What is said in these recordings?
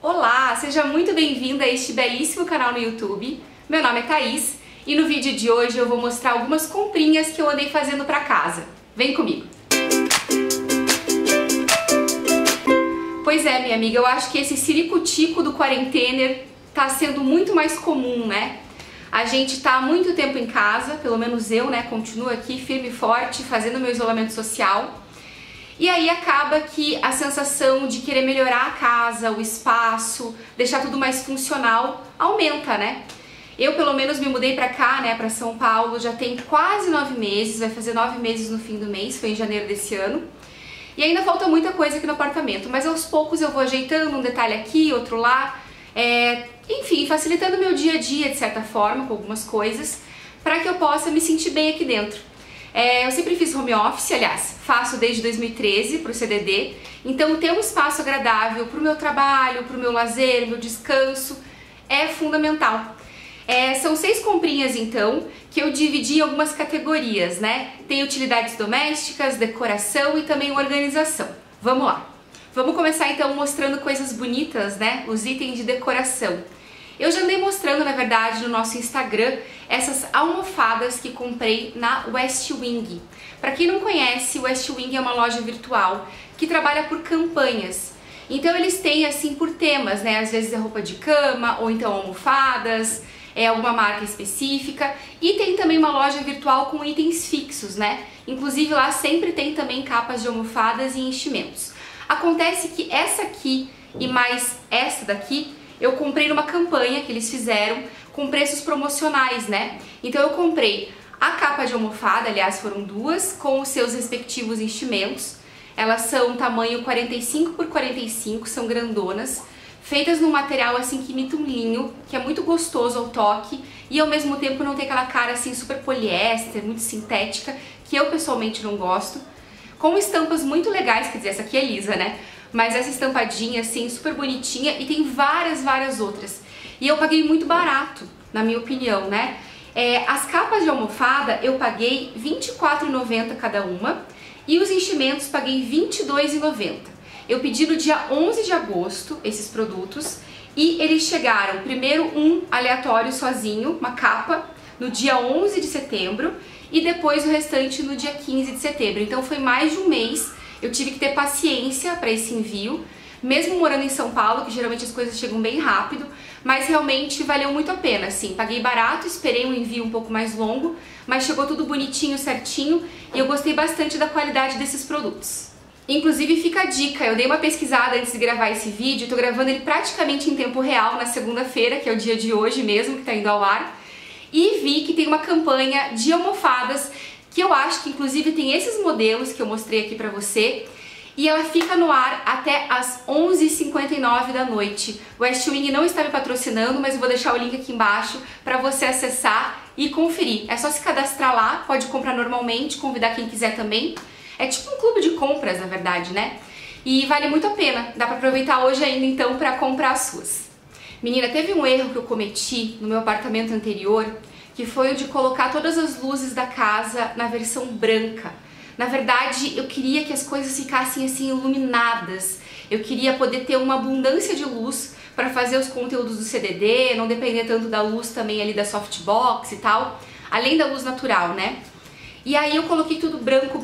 Olá, seja muito bem-vinda a este belíssimo canal no YouTube. Meu nome é Thaís e no vídeo de hoje eu vou mostrar algumas comprinhas que eu andei fazendo para casa. Vem comigo! Pois é, minha amiga, eu acho que esse ciricutico do quarentener tá sendo muito mais comum, né? A gente tá há muito tempo em casa, pelo menos eu, né, continuo aqui firme e forte, fazendo meu isolamento social. E aí acaba que a sensação de querer melhorar a casa, o espaço, deixar tudo mais funcional, aumenta, né? Eu pelo menos me mudei pra cá, né, pra São Paulo, já tem quase 9 meses, vai fazer 9 meses no fim do mês, foi em janeiro desse ano. E ainda falta muita coisa aqui no apartamento, mas aos poucos eu vou ajeitando um detalhe aqui, outro lá, enfim, facilitando o meu dia a dia de certa forma, com algumas coisas, para que eu possa me sentir bem aqui dentro. Eu sempre fiz home office, aliás, faço desde 2013 para o CDD, então ter um espaço agradável para o meu trabalho, para o meu lazer, meu descanso, é fundamental. São 6 comprinhas então, que eu dividi em algumas categorias, né? Tem utilidades domésticas, decoração e também organização. Vamos lá! Vamos começar então mostrando coisas bonitas, né? Os itens de decoração. Eu já andei mostrando, na verdade, no nosso Instagram, essas almofadas que comprei na West Wing. Para quem não conhece, o West Wing é uma loja virtual que trabalha por campanhas. Então eles têm assim por temas, né? Às vezes é roupa de cama ou então almofadas, alguma marca específica. E tem também uma loja virtual com itens fixos, né? Inclusive lá sempre tem também capas de almofadas e enchimentos. Acontece que essa aqui e mais essa daqui eu comprei numa campanha que eles fizeram com preços promocionais, né? Então eu comprei a capa de almofada, aliás foram 2, com os seus respectivos enchimentos. Elas são tamanho 45 por 45, são grandonas, feitas num material assim que imita um linho, que é muito gostoso ao toque e ao mesmo tempo não tem aquela cara assim super poliéster, muito sintética, que eu pessoalmente não gosto. Com estampas muito legais, quer dizer, essa aqui é lisa, né? Mas essa estampadinha assim, super bonitinha, e tem várias outras. E eu paguei muito barato, na minha opinião, né? As capas de almofada eu paguei R$ 24,90 cada uma, e os enchimentos paguei R$ 22,90. Eu pedi no dia 11 de agosto esses produtos, e eles chegaram, primeiro um aleatório sozinho, uma capa, no dia 11 de setembro, e depois o restante no dia 15 de setembro. Então foi mais de um mês, eu tive que ter paciência para esse envio, mesmo morando em São Paulo, que geralmente as coisas chegam bem rápido, mas realmente valeu muito a pena, assim, paguei barato, esperei um envio um pouco mais longo, mas chegou tudo bonitinho, certinho, e eu gostei bastante da qualidade desses produtos. Inclusive fica a dica, eu dei uma pesquisada antes de gravar esse vídeo, tô gravando ele praticamente em tempo real, na segunda-feira, que é o dia de hoje mesmo, que tá indo ao ar, e vi que tem uma campanha de almofadas, que eu acho que inclusive tem esses modelos que eu mostrei aqui pra você, e ela fica no ar até às 11h59 da noite. O West Wing não está me patrocinando, mas eu vou deixar o link aqui embaixo para você acessar e conferir. É só se cadastrar lá, pode comprar normalmente, convidar quem quiser também. É tipo um clube de compras, na verdade, né? E vale muito a pena, dá para aproveitar hoje ainda então para comprar as suas. Menina, teve um erro que eu cometi no meu apartamento anterior, que foi o de colocar todas as luzes da casa na versão branca. Na verdade, eu queria que as coisas ficassem assim iluminadas. Eu queria poder ter uma abundância de luz para fazer os conteúdos do CDD, não depender tanto da luz também ali da softbox e tal, além da luz natural, né? E aí eu coloquei tudo branco.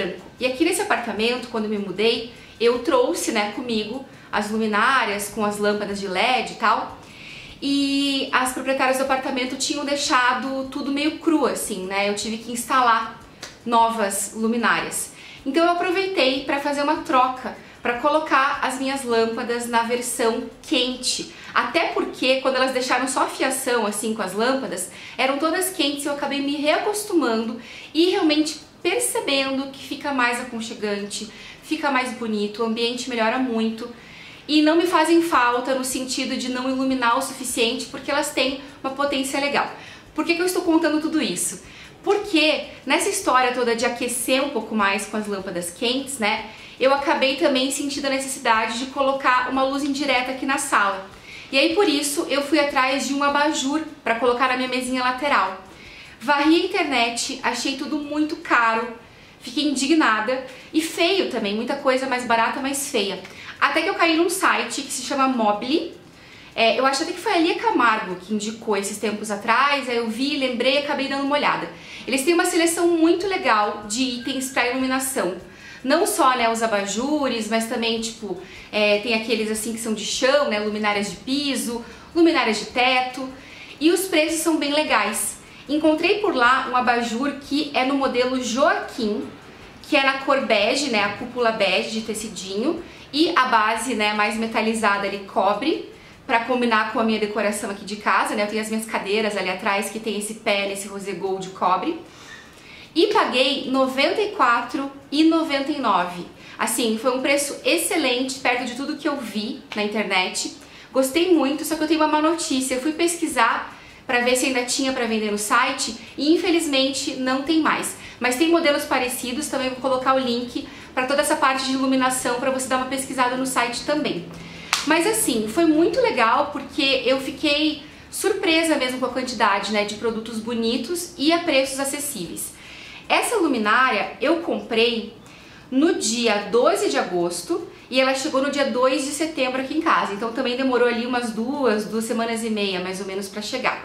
E aqui nesse apartamento, quando eu me mudei, eu trouxe, né, comigo as luminárias com as lâmpadas de LED e tal. E as proprietárias do apartamento tinham deixado tudo meio cru assim, né? Eu tive que instalar novas luminárias. Então eu aproveitei para fazer uma troca, para colocar as minhas lâmpadas na versão quente. Até porque quando elas deixaram só a fiação assim com as lâmpadas, eram todas quentes e eu acabei me reacostumando e realmente percebendo que fica mais aconchegante, fica mais bonito, o ambiente melhora muito. E não me fazem falta no sentido de não iluminar o suficiente, porque elas têm uma potência legal. Por que eu estou contando tudo isso? Porque nessa história toda de aquecer um pouco mais com as lâmpadas quentes, né, eu acabei também sentindo a necessidade de colocar uma luz indireta aqui na sala. E aí por isso eu fui atrás de um abajur para colocar na minha mesinha lateral. Varri a internet, achei tudo muito caro, fiquei indignada e feio também, muita coisa mais barata, mais feia. Até que eu caí num site que se chama Mobly. Eu acho até que foi a Lia Camargo que indicou esses tempos atrás, aí eu vi, lembrei e acabei dando uma olhada. Eles têm uma seleção muito legal de itens para iluminação. Não só, né, os abajures, mas também, tipo, tem aqueles assim que são de chão, né, luminárias de piso, luminárias de teto, e os preços são bem legais. Encontrei por lá um abajur que é no modelo Joaquim, que é na cor bege, né, a cúpula bege de tecidinho, e a base, né, mais metalizada ali, cobre, para combinar com a minha decoração aqui de casa, né? Eu tenho as minhas cadeiras ali atrás que tem esse pé nesse rosé gold cobre. E paguei R$ 94,99. Assim, foi um preço excelente, perto de tudo que eu vi na internet. Gostei muito, só que eu tenho uma má notícia. Eu fui pesquisar para ver se ainda tinha para vender no site e infelizmente não tem mais. Mas tem modelos parecidos, também vou colocar o link para toda essa parte de iluminação para você dar uma pesquisada no site também. Mas assim, foi muito legal porque eu fiquei surpresa mesmo com a quantidade, né, de produtos bonitos e a preços acessíveis. Essa luminária eu comprei no dia 12 de agosto e ela chegou no dia 2 de setembro aqui em casa. Então também demorou ali umas duas semanas e meia mais ou menos para chegar.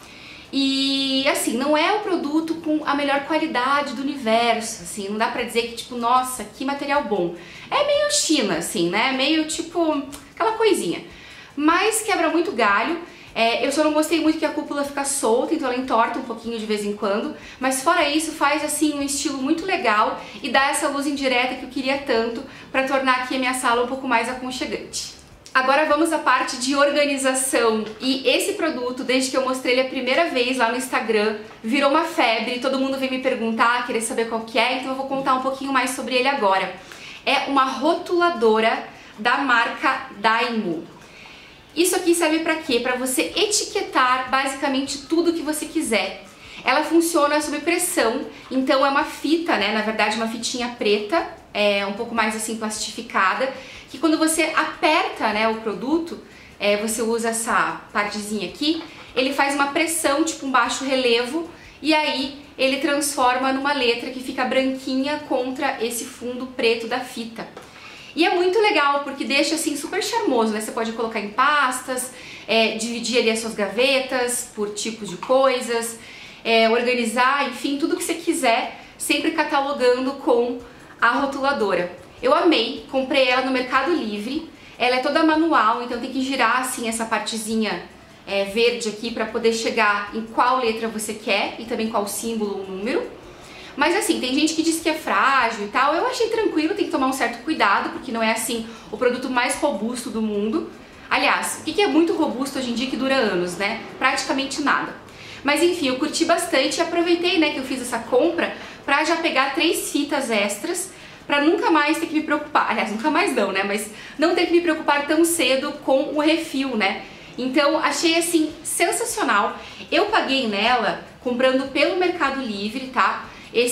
E assim, não é o produto com a melhor qualidade do universo, assim, não dá pra dizer que tipo, nossa, que material bom. É meio China, assim, né, meio tipo aquela coisinha, mas quebra muito galho. Eu só não gostei muito que a cúpula fica solta, então ela entorta um pouquinho de vez em quando, mas fora isso faz assim um estilo muito legal e dá essa luz indireta que eu queria tanto para tornar aqui a minha sala um pouco mais aconchegante. Agora vamos à parte de organização, e esse produto, desde que eu mostrei ele a primeira vez lá no Instagram, virou uma febre, todo mundo vem me perguntar, querer saber qual que é, então eu vou contar um pouquinho mais sobre ele agora. É uma rotuladora da marca Dymo. Isso aqui serve para quê? Para você etiquetar basicamente tudo que você quiser. Ela funciona sob pressão, então é uma fita, né? Na verdade uma fitinha preta, um pouco mais assim plastificada, que quando você aperta, né, o produto, você usa essa partezinha aqui, ele faz uma pressão, tipo um baixo relevo, e aí ele transforma numa letra que fica branquinha contra esse fundo preto da fita. E é muito legal porque deixa assim super charmoso, né? Você pode colocar em pastas, dividir ali as suas gavetas por tipos de coisas, organizar, enfim, tudo que você quiser, sempre catalogando com a rotuladora. Eu amei, comprei ela no Mercado Livre, ela é toda manual, então tem que girar assim essa partezinha verde aqui para poder chegar em qual letra você quer e também qual símbolo ou número. Mas assim, tem gente que diz que é frágil e tal, eu achei tranquilo, tem que tomar um certo cuidado, porque não é assim o produto mais robusto do mundo. Aliás, o que é muito robusto hoje em dia que dura anos, né? Praticamente nada. Mas enfim, eu curti bastante e aproveitei, né, que eu fiz essa compra pra já pegar 3 fitas extras, pra nunca mais ter que me preocupar. Aliás, nunca mais não, né? Mas não ter que me preocupar tão cedo com o refil, né? Então, achei assim, sensacional. Eu paguei nela comprando pelo Mercado Livre, tá?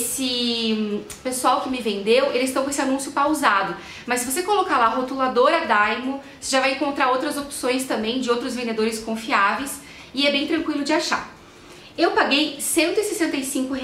Esse pessoal que me vendeu, eles estão com esse anúncio pausado, mas se você colocar lá rotuladora Dymo, você já vai encontrar outras opções também de outros vendedores confiáveis e é bem tranquilo de achar. Eu paguei R$ 165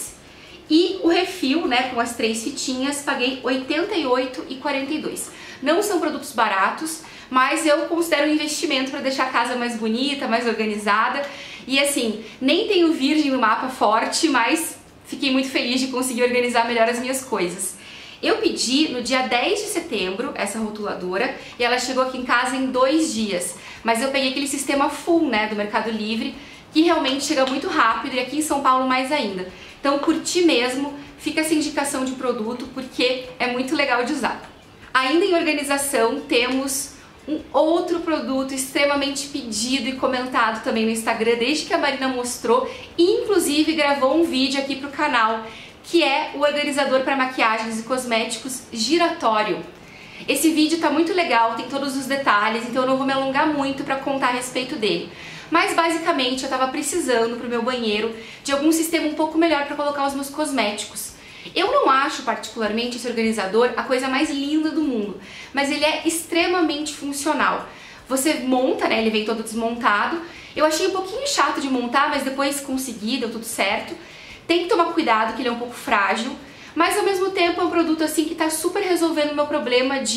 e o refil, né, com as 3 fitinhas, paguei R$ 88,42. Não são produtos baratos, mas eu considero um investimento para deixar a casa mais bonita, mais organizada. E assim, nem tenho virgem no mapa forte, mas fiquei muito feliz de conseguir organizar melhor as minhas coisas. Eu pedi no dia 10 de setembro essa rotuladora e ela chegou aqui em casa em 2 dias. Mas eu peguei aquele sistema full, né, do Mercado Livre, que realmente chega muito rápido e aqui em São Paulo mais ainda. Então curti mesmo, fica essa indicação de produto porque é muito legal de usar. Ainda em organização temos um outro produto extremamente pedido e comentado também no Instagram desde que a Marina mostrou e inclusive gravou um vídeo aqui pro canal, que é o organizador para maquiagens e cosméticos giratório. Esse vídeo tá muito legal, tem todos os detalhes, então eu não vou me alongar muito para contar a respeito dele. Mas basicamente eu tava precisando pro meu banheiro de algum sistema um pouco melhor para colocar os meus cosméticos. Eu não acho particularmente esse organizador a coisa mais linda do mundo, mas ele é extremamente funcional. Você monta, né, ele vem todo desmontado. Eu achei um pouquinho chato de montar, mas depois consegui, deu tudo certo. Tem que tomar cuidado que ele é um pouco frágil, mas ao mesmo tempo é um produto assim que tá super resolvendo o meu problema de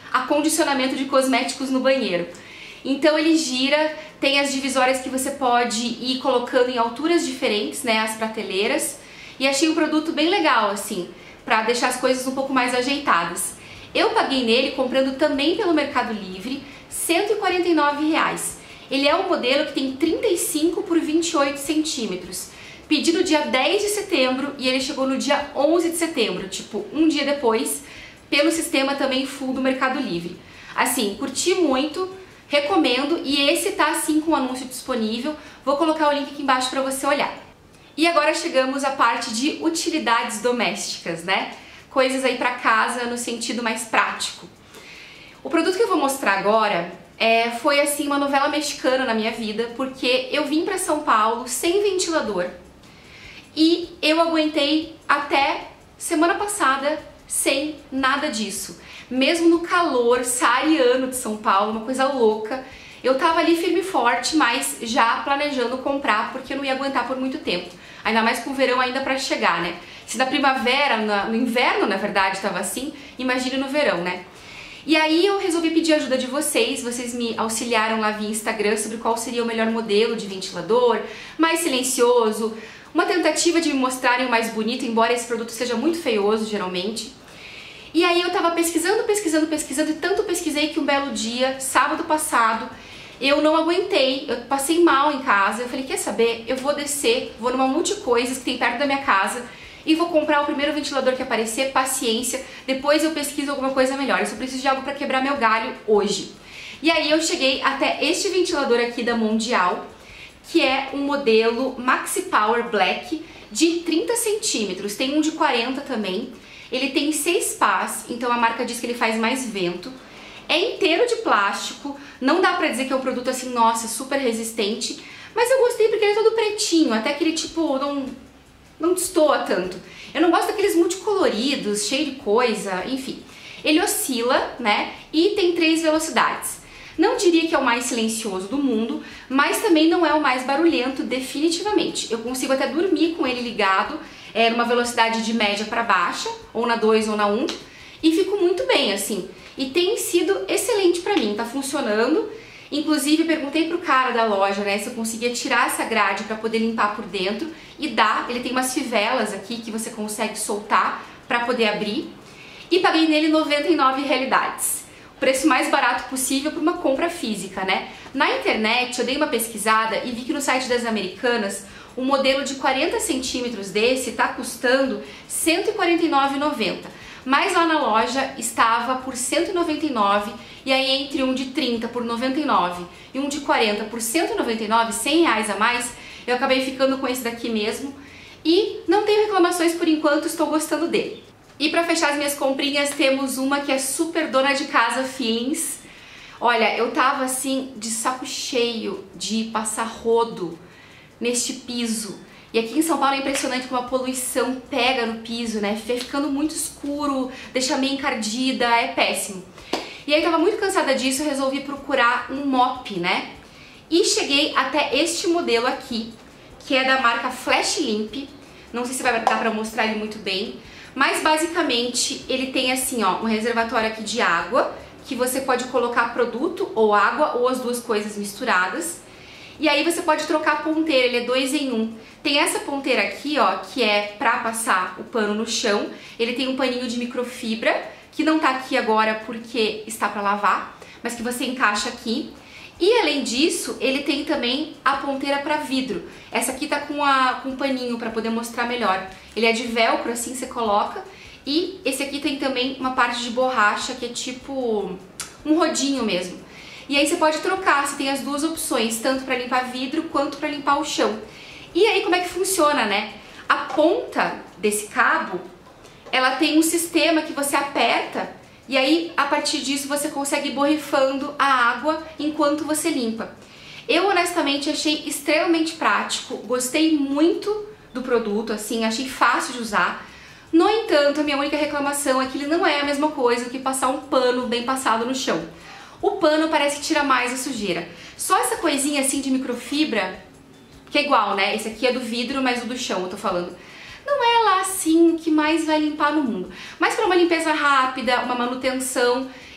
acondicionamento de cosméticos no banheiro. Então ele gira, tem as divisórias que você pode ir colocando em alturas diferentes, né, as prateleiras. E achei um produto bem legal, assim, pra deixar as coisas um pouco mais ajeitadas. Eu paguei nele comprando também pelo Mercado Livre, R$ 149. Ele é um modelo que tem 35 por 28 centímetros. Pedi no dia 10 de setembro e ele chegou no dia 11 de setembro, tipo um dia depois, pelo sistema também full do Mercado Livre. Assim, curti muito, recomendo, e esse tá assim com o anúncio disponível. Vou colocar o link aqui embaixo para você olhar. E agora chegamos à parte de utilidades domésticas, né? Coisas aí para casa no sentido mais prático. O produto que eu vou mostrar agora foi assim uma novela mexicana na minha vida, porque eu vim para São Paulo sem ventilador e eu aguentei até semana passada sem nada disso. Mesmo no calor saariano de São Paulo, uma coisa louca, eu tava ali firme e forte, mas já planejando comprar porque eu não ia aguentar por muito tempo. Ainda mais com o verão ainda para chegar, né? Se na primavera, no inverno na verdade tava assim, imagine no verão, né? E aí eu resolvi pedir ajuda de vocês me auxiliaram lá via Instagram sobre qual seria o melhor modelo de ventilador, mais silencioso, uma tentativa de me mostrarem o mais bonito, embora esse produto seja muito feioso geralmente. E aí eu tava pesquisando e tanto pesquisei que um belo dia, sábado passado, eu não aguentei, eu passei mal em casa, eu falei, quer saber, eu vou descer, vou numa Multicoisas que tem perto da minha casa e vou comprar o primeiro ventilador que aparecer, paciência, depois eu pesquiso alguma coisa melhor, eu só preciso de algo para quebrar meu galho hoje. E aí eu cheguei até este ventilador aqui da Mondial, que é um modelo Maxi Power Black de 30 centímetros, tem um de 40 também, ele tem 6 pás, então a marca diz que ele faz mais vento, é inteiro de plástico, não dá pra dizer que é um produto assim, nossa, super resistente, mas eu gostei porque ele é todo pretinho, até que ele tipo não destoa tanto. Eu não gosto daqueles multicoloridos, cheio de coisa, enfim. Ele oscila, né, e tem 3 velocidades. Não diria que é o mais silencioso do mundo, mas também não é o mais barulhento definitivamente. Eu consigo até dormir com ele ligado, numa velocidade de média para baixa, ou na 2 ou na 1, e fico muito bem, assim. E tem sido excelente pra mim, tá funcionando. Inclusive perguntei pro cara da loja, né, se eu conseguia tirar essa grade pra poder limpar por dentro, e dá, ele tem umas fivelas aqui que você consegue soltar pra poder abrir. E paguei nele 99 realidades. O preço mais barato possível para uma compra física, né? Na internet eu dei uma pesquisada e vi que no site das Americanas um modelo de 40 centímetros desse tá custando R$ 149,90. Mas lá na loja estava por R$ 199, e aí entre um de 30 por R$ 99 e um de 40 por R$ 199, R$100 a mais, eu acabei ficando com esse daqui mesmo e não tenho reclamações por enquanto, estou gostando dele. E para fechar as minhas comprinhas temos uma que é super dona de casa feelings. Olha, eu tava assim de saco cheio de passar rodo neste piso. E aqui em São Paulo é impressionante como a poluição pega no piso, né? Fica ficando muito escuro, deixa meio encardida, é péssimo. E aí eu tava muito cansada disso, eu resolvi procurar um mop, né? E cheguei até este modelo aqui, que é da marca Flash Limp. Não sei se vai dar pra mostrar ele muito bem, mas basicamente ele tem assim, ó, um reservatório aqui de água, que você pode colocar produto ou água ou as duas coisas misturadas. E aí você pode trocar a ponteira, ele é 2 em 1. Tem essa ponteira aqui, ó, que é pra passar o pano no chão. Ele tem um paninho de microfibra, que não tá aqui agora porque está pra lavar, mas que você encaixa aqui. E além disso, ele tem também a ponteira pra vidro. Essa aqui tá com um paninho pra poder mostrar melhor. Ele é de velcro, assim você coloca. E esse aqui tem também uma parte de borracha, que é tipo um rodinho mesmo. E aí você pode trocar, você tem as duas opções, tanto para limpar vidro quanto para limpar o chão. E aí como é que funciona, né? A ponta desse cabo, ela tem um sistema que você aperta e aí a partir disso você consegue ir borrifando a água enquanto você limpa. Eu honestamente achei extremamente prático, gostei muito do produto, assim, achei fácil de usar. No entanto, a minha única reclamação é que ele não é a mesma coisa que passar um pano bem passado no chão. O pano parece que tira mais a sujeira. Só essa coisinha assim de microfibra, que é igual, né? Esse aqui é do vidro, mas o do chão, eu tô falando. Não é lá assim o que mais vai limpar no mundo. Mas para uma limpeza rápida, uma manutenção,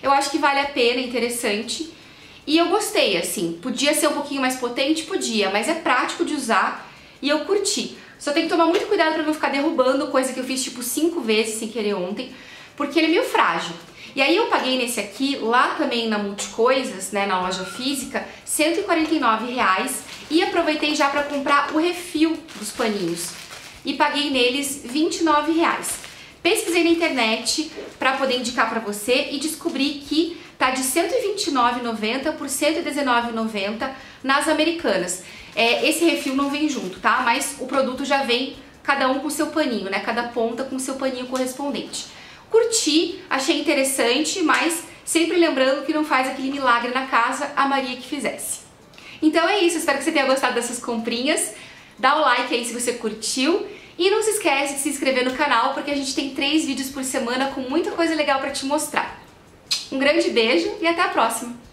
Eu acho que vale a pena, é interessante. E eu gostei, assim. Podia ser um pouquinho mais potente? Podia, mas é prático de usar e eu curti. Só tem que tomar muito cuidado pra não ficar derrubando, coisa que eu fiz tipo 5 vezes sem querer ontem, porque ele é meio frágil. E aí eu paguei nesse aqui, lá também na Multicoisas, né, na loja física, R$149 e aproveitei já pra comprar o refil dos paninhos. E paguei neles R$29. Pesquisei na internet pra poder indicar pra você e descobri que tá de R$129,90 por R$119,90 nas Americanas. Esse refil não vem junto, tá? Mas o produto já vem cada um com o seu paninho, né? Cada ponta com o seu paninho correspondente. Curti, achei interessante, mas sempre lembrando que não faz aquele milagre na casa, a Maria que fizesse. Então é isso, espero que você tenha gostado dessas comprinhas. Dá o like aí se você curtiu. E não se esquece de se inscrever no canal, porque a gente tem 3 vídeos por semana com muita coisa legal pra te mostrar. Um grande beijo e até a próxima!